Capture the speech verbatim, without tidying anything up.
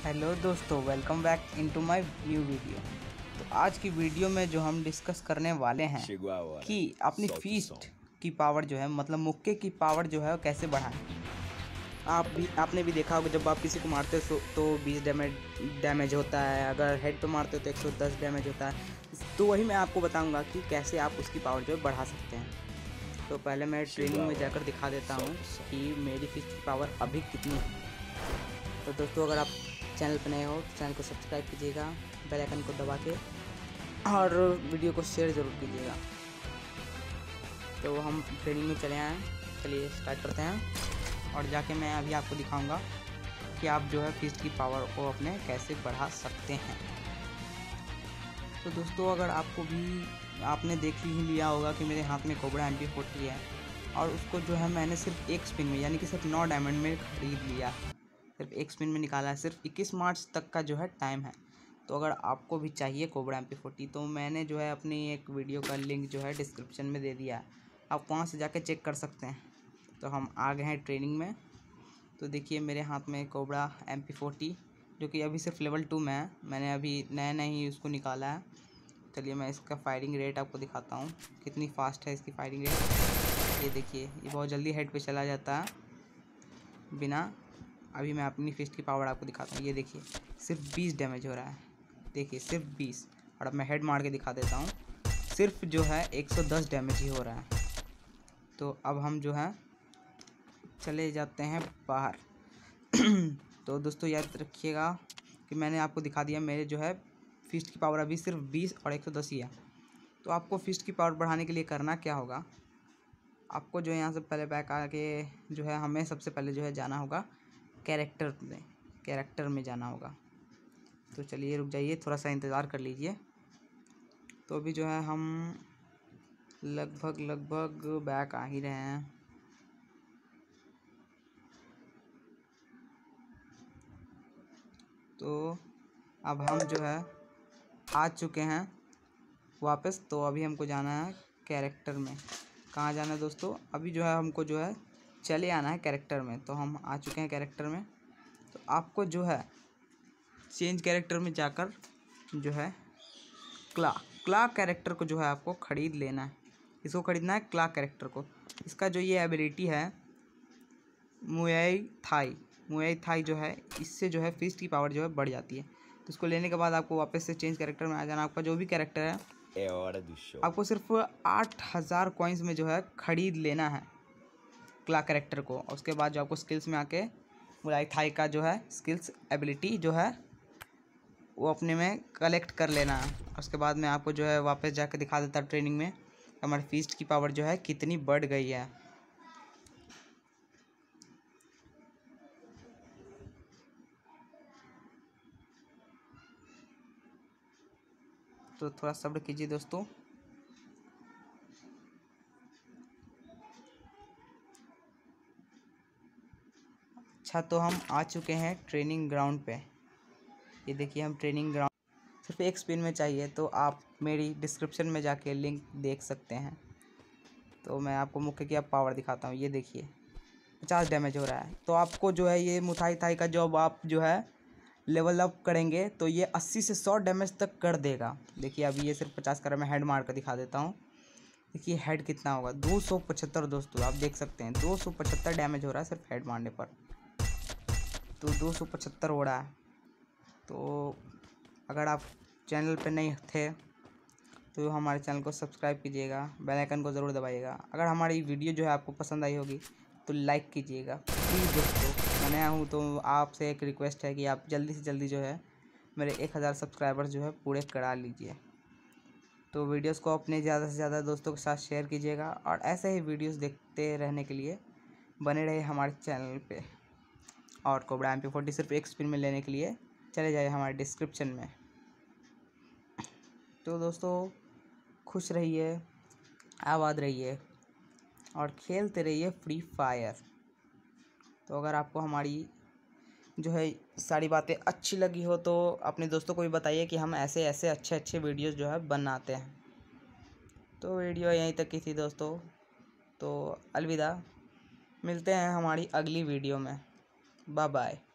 Hello दोस्तों, welcome back into my new video. तो आज की वीडियो में जो हम डिस्कस करने वाले हैं कि अपनी फीस्ट की पावर जो है मतलब मुक्के की पावर जो है वो कैसे बढ़ाएं। आप भी आपने भी देखा होगा, जब आप किसी को मारते हो तो बीस डैमेज डैमेज होता है, अगर हेड पे मारते हो तो एक सौ दस डैमेज होता है। तो वही मैं आपको बताऊंगा कि कैसे आप उसकी पावर जो है बढ़ा सकते हैं। तो पहले मैं ट्रेनिंग में जाकर दिखा देता हूँ कि मेरी फीस्ट की पावर अभी कितनी है। तो दोस्तों, अगर आप चैनल पर नए हो तो चैनल को सब्सक्राइब कीजिएगा, बेल आइकन को दबा के, और वीडियो को शेयर ज़रूर कीजिएगा। तो हम ट्रेनिंग में चले आए, चलिए स्टार्ट करते हैं। और जाके मैं अभी आपको दिखाऊंगा कि आप जो है फीस्ट की पावर को अपने कैसे बढ़ा सकते हैं। तो दोस्तों, अगर आपको भी आपने देख ही लिया होगा कि मेरे हाथ में कोबरा एम पी फोर्टी है, और उसको जो है मैंने सिर्फ एक स्पिन में यानी कि सिर्फ नौ डायमंड में खरीद लिया, सिर्फ एक स्पिन में निकाला है। सिर्फ इक्कीस मार्च तक का जो है टाइम है। तो अगर आपको भी चाहिए कोबरा एम पी फोर्टी तो मैंने जो है अपनी एक वीडियो का लिंक जो है डिस्क्रिप्शन में दे दिया है, आप वहाँ से जाके चेक कर सकते हैं। तो हम आ गए हैं ट्रेनिंग में। तो देखिए मेरे हाथ में कोबरा एम पी फोर्टी जो कि अभी सिर्फ लेवल टू में है, मैंने अभी नया नया ही उसको निकाला है। चलिए मैं इसका फायरिंग रेट आपको दिखाता हूँ कितनी फास्ट है इसकी फायरिंग रेट। ये देखिए, ये बहुत जल्दी हेड पे चला जाता है बिना। अभी मैं अपनी फिस्ट की पावर आपको दिखाता हूँ। ये देखिए सिर्फ बीस डैमेज हो रहा है, देखिए सिर्फ बीस। और अब मैं हेड मार के दिखा देता हूँ, सिर्फ जो है एक सौ दस डैमेज ही हो रहा है। तो अब हम जो है चले जाते हैं बाहर। तो दोस्तों याद रखिएगा कि मैंने आपको दिखा दिया मेरे जो है फिस्ट की पावर अभी सिर्फ बीस और एक सौ दस ही है। तो आपको फिस्ट की पावर बढ़ाने के लिए करना क्या होगा, आपको जो है यहाँ से पहले बैक आके जो है हमें सबसे पहले जो है जाना होगा कैरेक्टर में कैरेक्टर में जाना होगा। तो चलिए रुक जाइए, थोड़ा सा इंतज़ार कर लीजिए। तो अभी जो है हम लगभग लगभग बैक आ ही रहे हैं। तो अब हम जो है आ चुके हैं वापस। तो अभी हमको जाना है कैरेक्टर में। कहाँ जाना है दोस्तों, अभी जो है हमको जो है चले आना है कैरेक्टर में। तो हम आ चुके हैं कैरेक्टर में। तो आपको जो है चेंज कैरेक्टर में जाकर जो है क्ला क्ला कैरेक्टर को जो है आपको ख़रीद लेना है। इसको ख़रीदना है क्ला कैरेक्टर को। इसका जो ये एबिलिटी है मुएई थाई मुएई थाई जो है, इससे जो है फिस्ट की पावर जो है बढ़ जाती है। तो इसको लेने के बाद आपको वापस से चेंज कैरेक्टर में आ जाना। आपका जो भी कैरेक्टर है आपको सिर्फ आठ हज़ार कॉइन्स में जो है ख़रीद लेना है क्ला कैरेक्टर को। और उसके बाद जो आपको स्किल्स में आके मुएई थाई का जो है स्किल्स एबिलिटी जो है वो अपने में कलेक्ट कर लेना है। उसके बाद में आपको जो है वापस जाकर दिखा देता ट्रेनिंग में हमारी फीस्ट की पावर जो है कितनी बढ़ गई है। तो थोड़ा सब्र कीजिए दोस्तों। अच्छा, तो हम आ चुके हैं ट्रेनिंग ग्राउंड पे। ये देखिए हम ट्रेनिंग ग्राउंड सिर्फ एक स्पिन में चाहिए, तो आप मेरी डिस्क्रिप्शन में जाके लिंक देख सकते हैं। तो मैं आपको मुख्य की अब पावर दिखाता हूँ। ये देखिए पचास डैमेज हो रहा है। तो आपको जो है ये मुथाई थाई का जॉब आप जो है लेवल अप करेंगे तो ये अस्सी से सौ डैमेज तक कर देगा। देखिए अभी ये सिर्फ पचास कर, मैं हेड मार कर दिखा देता हूँ। देखिए हेड कितना होगा, दो सौ पचहत्तर। दोस्तों आप देख सकते हैं दो सौ पचहत्तर डैमेज हो रहा है सिर्फ हेड मारने पर। तो दो सौ पचहत्तर हो रहा है। तो अगर आप चैनल पर नहीं थे तो हमारे चैनल को सब्सक्राइब कीजिएगा, बेल आइकन को ज़रूर दबाइएगा। अगर हमारी वीडियो जो है आपको पसंद आई होगी तो लाइक कीजिएगा प्लीज़ दोस्तों। मैं नया हूँ तो आपसे एक रिक्वेस्ट है कि आप जल्दी से जल्दी जो है मेरे एक हज़ार सब्सक्राइबर्स जो है पूरे करा लीजिए। तो वीडियोस को अपने ज़्यादा से ज़्यादा दोस्तों के साथ शेयर कीजिएगा, और ऐसे ही वीडियोस देखते रहने के लिए बने रहे हमारे चैनल पे। और कोबरा एम पी फोर्टी सिर्फ एक स्पिन में लेने के लिए चले जाइए हमारे डिस्क्रिप्शन में। तो दोस्तों खुश रहिए, आबाद रहिए और खेलते रहिए फ्री फायर। तो अगर आपको हमारी जो है सारी बातें अच्छी लगी हो तो अपने दोस्तों को भी बताइए कि हम ऐसे ऐसे अच्छे अच्छे वीडियोस जो है बनाते हैं। तो वीडियो यहीं तक की थी दोस्तों। तो अलविदा, मिलते हैं हमारी अगली वीडियो में। Bye bye.